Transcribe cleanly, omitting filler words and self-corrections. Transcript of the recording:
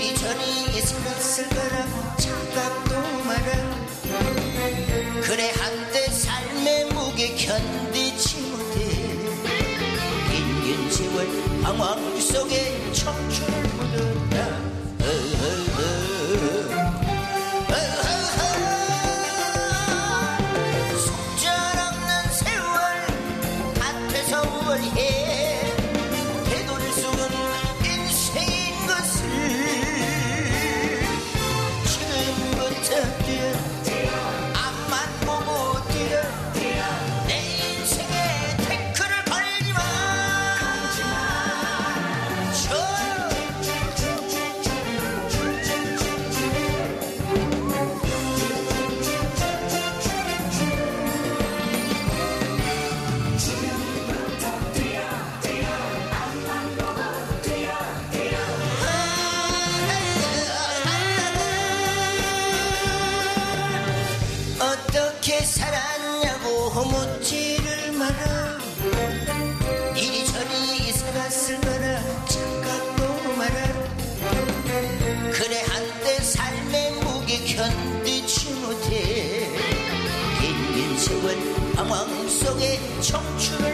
이리저리 있었을 거라 착각도 마라. 그래 한때 삶의 무게 견디지 못해 긴긴 세월 방황 속에 청춘을 묻었다. 속절없는 세월 밭에서 우월해 되돌릴 수 없는 인생인 것을 지금부터 뛰어 앞만 보고 뛰어 내 인생에 태클을 걸지마. 어떻게 살았냐고 묻지를 마라. 이리저리 살았을 거라 착각도 마라. 그래 한때 삶의 무게 견디지 못해 긴긴 세월 방황 속에 청춘을